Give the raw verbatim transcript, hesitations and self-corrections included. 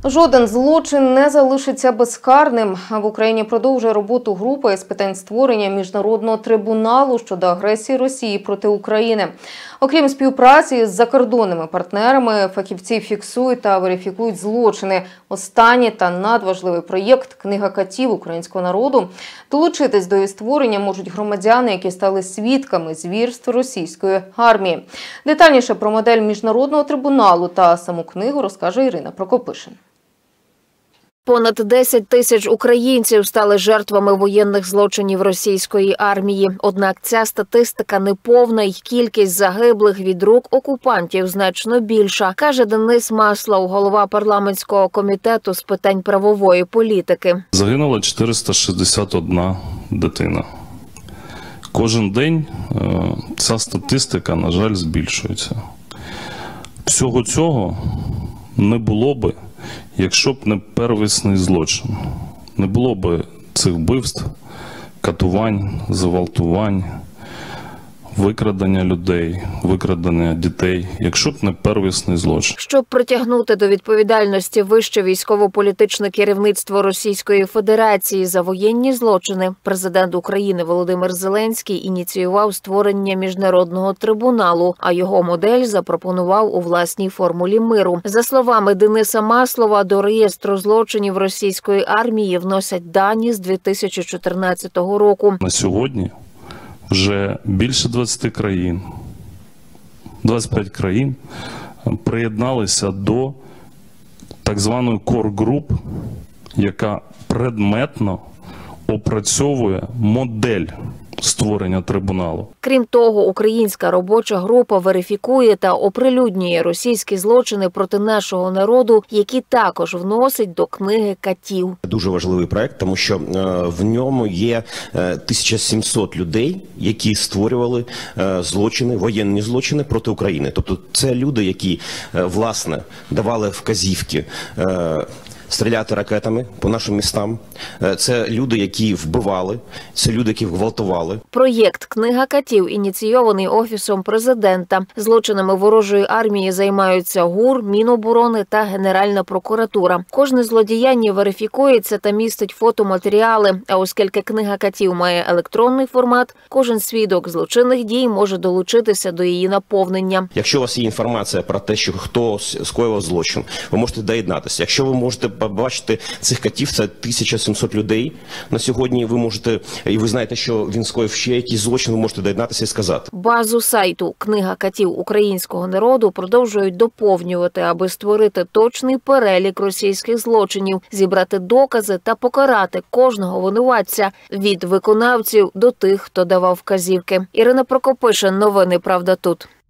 Жоден злочин не залишиться безкарним. В Україні продовжує роботу група з питань створення міжнародного трибуналу щодо агресії Росії проти України. Окрім співпраці з закордонними партнерами, фахівці фіксують та верифікують злочини. Останній та надважливий проєкт «Книга катів українського народу». Долучитись до її створення можуть громадяни, які стали свідками звірств російської армії. Детальніше про модель міжнародного трибуналу та саму книгу розкаже Ірина Прокопишин. Понад десять тисяч українців стали жертвами воєнних злочинів російської армії. Однак ця статистика неповна й кількість загиблих від рук окупантів значно більша, каже Денис Маслов, голова парламентського комітету з питань правової політики. Загинула чотириста шістдесят одна дитина. Кожен день ця статистика, на жаль, збільшується. Всього цього не було би, якщо б не первісний злочин. Не було б цих вбивств, катувань, зґвалтувань, викрадення людей, викрадення дітей, якщо б не первісний злочин. Щоб притягнути до відповідальності вище військово-політичне керівництво Російської Федерації за воєнні злочини, президент України Володимир Зеленський ініціював створення міжнародного трибуналу, а його модель запропонував у власній формулі миру. За словами Дениса Маслова, до реєстру злочинів російської армії вносять дані з дві тисячі чотирнадцятого року. На сьогодні вже більше двадцяти країн, двадцять п'ять країн приєдналися до так званої кор-груп, яка предметно опрацьовує модель створення трибуналу. Крім того, українська робоча група верифікує та оприлюднює російські злочини проти нашого народу, які також вносить до книги катів. Дуже важливий проект, тому що в ньому є тисяча сімсот людей, які створювали злочини, воєнні злочини проти України. Тобто це люди, які, власне, давали вказівки стріляти ракетами по нашим містам. Це люди, які вбивали, це люди, які гвалтували. Проєкт «Книга катів» ініційований Офісом президента. Злочинами ворожої армії займаються ГУР, Міноборони та Генеральна прокуратура. Кожне злодіяння верифікується та містить фотоматеріали. А оскільки «Книга катів» має електронний формат, кожен свідок злочинних дій може долучитися до її наповнення. Якщо у вас є інформація про те, що хто скоював злочин, ви можете доєднатися. Якщо ви можете побачити цих катів, це тисяча сімсот людей на сьогодні, ви можете, і ви знаєте, що він скоїв ще якийсь злочин, ви можете доєднатися і сказати. Базу сайту «Книга катів українського народу» продовжують доповнювати, аби створити точний перелік російських злочинів, зібрати докази та покарати кожного винуватця від виконавців до тих, хто давав вказівки. Ірина Прокопишин, новини «Правда тут».